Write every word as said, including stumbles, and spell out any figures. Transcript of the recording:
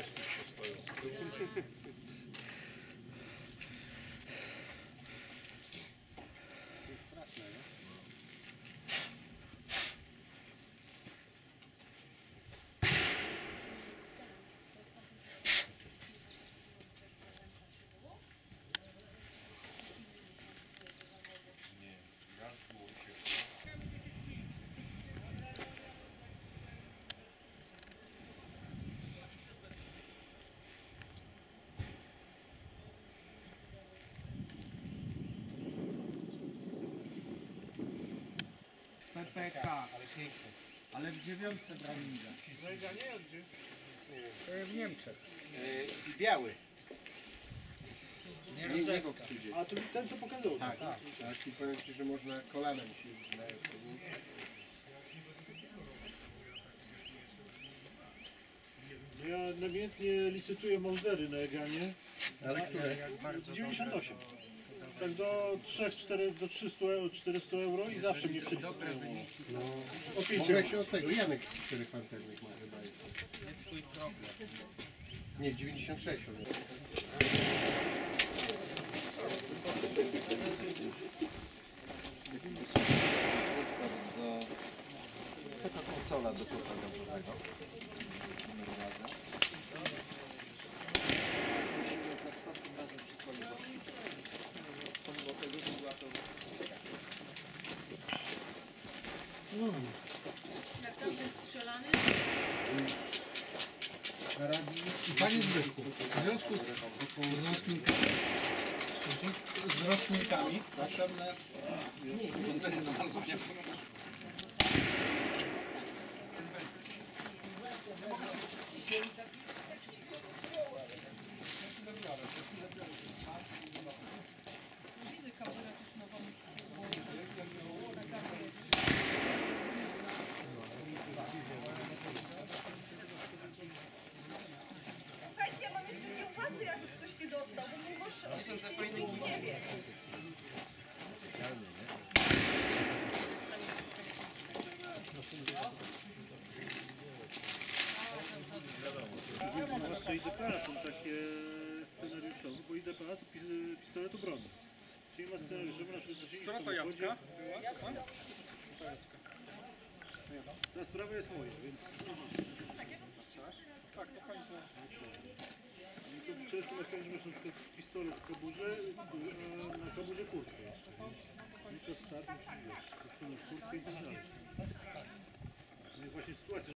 P P K, ale w dziewiątce Braminga. Lega nie, gdzie? W Niemczech. I biały. Nie, Nie, nie w obsłudzie. A to ten co pokazał. Tak, tak. I powiem Ci, że można kolanem się na Ja namiętnie licytuję Mausery na Eganie. Ale które? dziewięćdziesiąt osiem. Tak do trzech, czterech, do trzystu, czterystu euro i zawsze mnie przyjdzie. No, O pięć mogę euro. się od tego. Janek czterech pancernych ma chyba jest. nie twój problem. Nie, dziewięćdziesiąt sześć. on jest. Zestaw do konsola do kota gazowego. Numer razy. Za czwartym razem przysłali go. Pomimo tego, że była to Naprawdę strzelany? Panie Zbyszku, w związku z, z, rozkminkami, z rozkminkami potrzebne urządzenie do malowania. Słuchajcie, ja mam jeszcze kiełbasy, jakby ktoś nie dostał, bo mój gość oczywiście nic nie wie. Zwłaszcza I D P A są takie scenariuszowe, bo I D P A to pi- pistolet obrony. Czyli ma scenariuszowe, na przykład, że się Która to Jacka? Ta sprawa jest moja, więc Tak, to pani to... no to często masz tak, że masz na przykład pistolet w kaburze, a na kaburze kurtkę jeszcze. I czas start, musisz wiesz, odsunąć kurtkę i tak dalej. No i właśnie sytuacja.